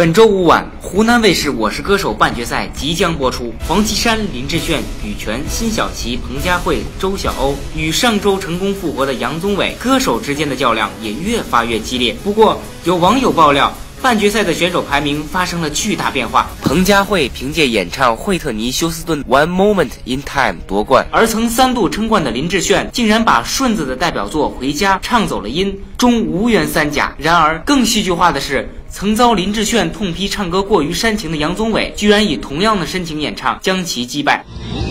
本周五晚，湖南卫视《我是歌手》半决赛即将播出。黄绮珊、林志炫、羽泉、辛晓琪、彭佳慧、周晓鸥与上周成功复活的杨宗纬，歌手之间的较量也越发越激烈。不过，有网友爆料，半决赛的选手排名发生了巨大变化。彭佳慧凭借演唱惠特尼·休斯顿《One Moment in Time》夺冠，而曾3度称冠的林志炫竟然把顺子的代表作《回家》唱走了音，终无缘3甲。然而，更戏剧化的是，曾遭林志炫痛批唱歌过于煽情的杨宗纬，居然以同样的深情演唱将其击败。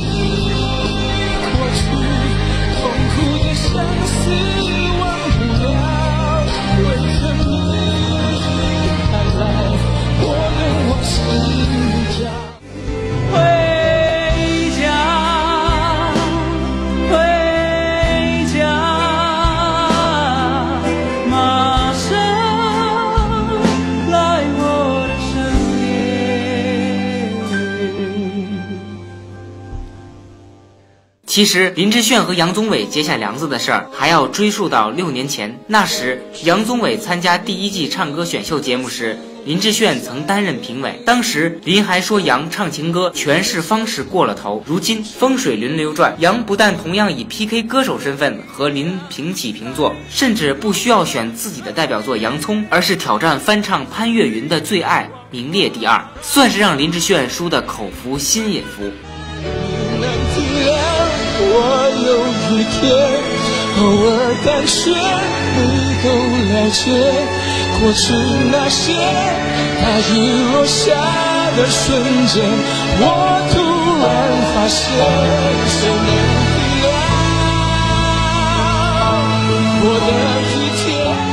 其实林志炫和杨宗纬结下梁子的事儿还要追溯到6年前。那时杨宗纬参加第1季唱歌选秀节目时，林志炫曾担任评委。当时林还说杨唱情歌诠释方式过了头。如今风水轮流转，杨不但同样以 PK 歌手身份和林平起平坐，甚至不需要选自己的代表作《洋葱》，而是挑战翻唱潘越云的《最爱》，名列第2，算是让林志炫输得口服心也服。 我有一天偶尔感觉能够了解过去那些大雨落下的瞬间，我突然发现谁能体谅我的体贴。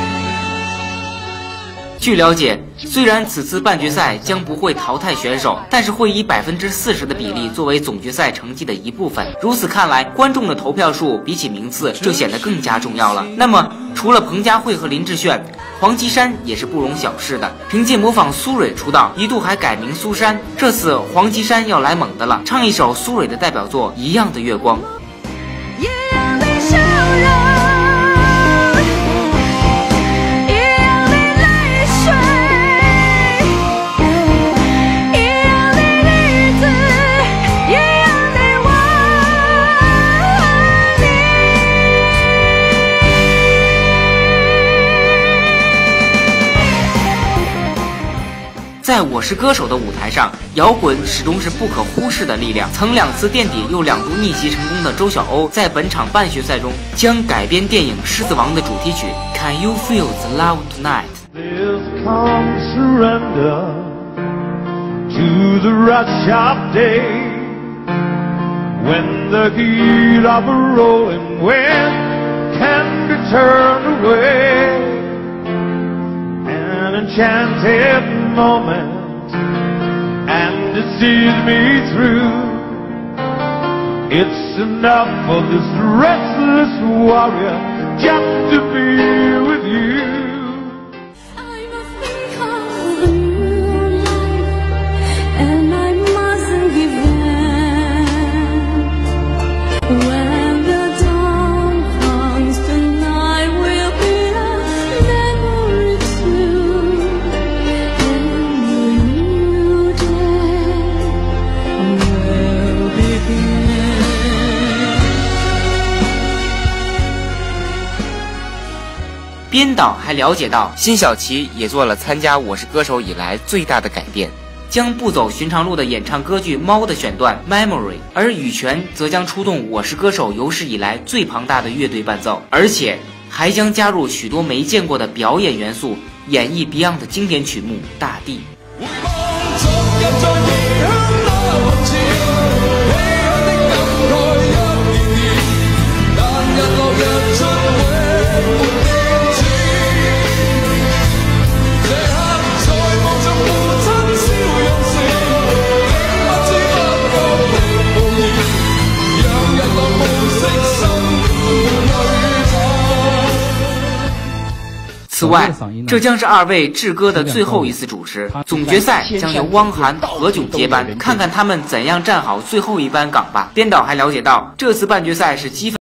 据了解，虽然此次半决赛将不会淘汰选手，但是会以40%的比例作为总决赛成绩的一部分。如此看来，观众的投票数比起名次就显得更加重要了。那么，除了彭佳慧和林志炫，黄绮珊也是不容小视的。凭借模仿苏芮出道，一度还改名苏珊。这次黄绮珊要来猛的了，唱一首苏芮的代表作《一样的月光》。在我是歌手的舞台上，摇滚始终是不可忽视的力量。曾2次垫底又2度逆袭成功的周晓鸥，在本场半决赛中将改编电影《狮子王》的主题曲《Can You Feel the Love Tonight》。 Enchanted moment, and it sees me through. It's enough for this restless warrior just to be with you. I'm a freak of the moonlight, and I mustn't give in. When the dawn comes, tonight will be a memory too. 编导还了解到，辛晓琪也做了参加《我是歌手》以来最大的改变，将不走寻常路的演唱歌剧《猫》的选段 Memory， 而羽泉则将出动《我是歌手》有史以来最庞大的乐队伴奏，而且还将加入许多没见过的表演元素，演绎 Beyond 的经典曲目《大地》。此外，这将是2位志歌的最后一次主持，总决赛将由汪涵、何炅接班，看看他们怎样站好最后一班岗吧。编导还了解到，这次半决赛是积分